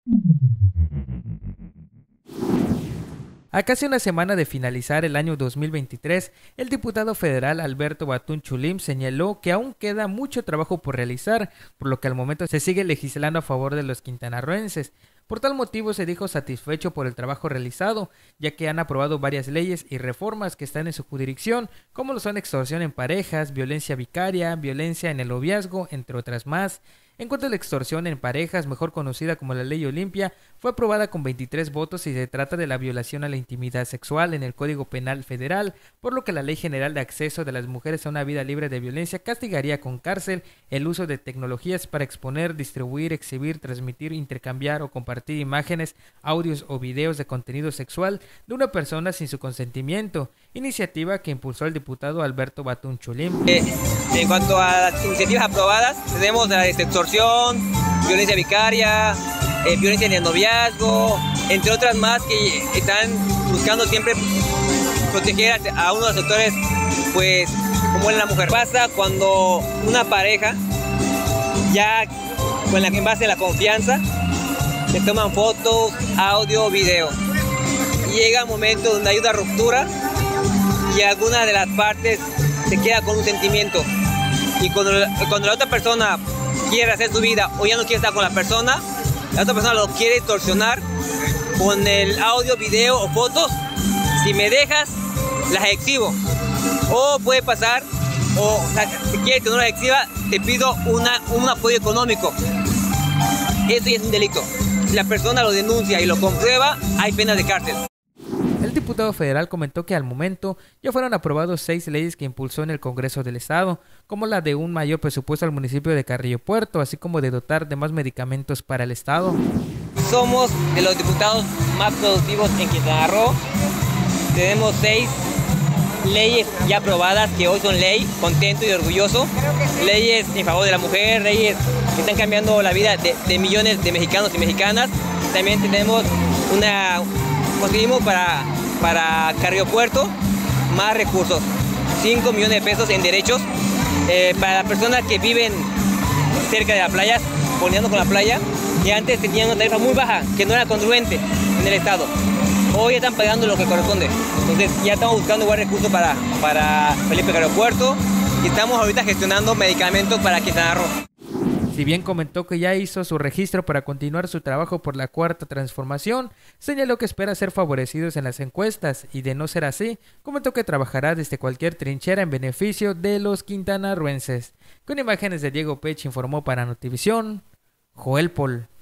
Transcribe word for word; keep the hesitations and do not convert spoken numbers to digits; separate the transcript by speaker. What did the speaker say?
Speaker 1: A casi una semana de finalizar el año dos mil veintitrés, el diputado federal Alberto Batún Chulim señaló que aún queda mucho trabajo por realizar, por lo que al momento se sigue legislando a favor de los quintanarroenses. Por tal motivo se dijo satisfecho por el trabajo realizado, ya que han aprobado varias leyes y reformas que están en su jurisdicción, como lo son extorsión en parejas, violencia vicaria, violencia en el noviazgo, entre otras más. En cuanto a la extorsión en parejas, mejor conocida como la Ley Olimpia, fue aprobada con veintitrés votos y se trata de la violación a la intimidad sexual en el Código Penal Federal, por lo que la Ley General de Acceso de las Mujeres a una Vida Libre de Violencia castigaría con cárcel el uso de tecnologías para exponer, distribuir, exhibir, transmitir, intercambiar o compartir imágenes, audios o videos de contenido sexual de una persona sin su consentimiento, iniciativa que impulsó el diputado Alberto Batún Chulim.
Speaker 2: Eh, en cuanto a las iniciativas aprobadas, tenemos la extorsión, violencia vicaria, eh, violencia en el noviazgo, entre otras más que están buscando siempre proteger a, a uno de los sectores, pues, como es la mujer. Pasa cuando una pareja, ya con la que en base a la confianza, se toman fotos, audio, video. Y llega un momento donde hay una ruptura y alguna de las partes se queda con un sentimiento. Y cuando, cuando la otra persona quiere hacer su vida o ya no quiere estar con la persona, la otra persona lo quiere extorsionar con el audio, video o fotos. Si me dejas, las exhibo. O puede pasar, o, o sea, si quieres que no las exhiba, te pido una, un apoyo económico. Eso ya es un delito. Si la persona lo denuncia y lo comprueba, hay penas de cárcel.
Speaker 1: El diputado federal comentó que al momento ya fueron aprobados seis leyes que impulsó en el Congreso del Estado, como la de un mayor presupuesto al municipio de Carrillo Puerto, así como de dotar de más medicamentos para el Estado.
Speaker 2: Somos de los diputados más productivos en Quintana Roo. Tenemos seis leyes ya aprobadas que hoy son ley, contento y orgulloso. Leyes en favor de la mujer, leyes que están cambiando la vida de, de millones de mexicanos y mexicanas. También tenemos una... conseguimos para, para Carrillo Puerto más recursos, cinco millones de pesos en derechos eh, para las personas que viven cerca de la playa, colinando con la playa, y antes tenían una tarifa muy baja que no era congruente en el estado. Hoy están pagando lo que corresponde, entonces ya estamos buscando igual recursos para, para Felipe Carrillo Puerto y estamos ahorita gestionando medicamentos para Quintana Roo.
Speaker 1: Si bien comentó que ya hizo su registro para continuar su trabajo por la Cuarta Transformación, señaló que espera ser favorecidos en las encuestas y, de no ser así, comentó que trabajará desde cualquier trinchera en beneficio de los quintanarroenses. Con imágenes de Diego Pech informó para Notivisión, Joel Pol.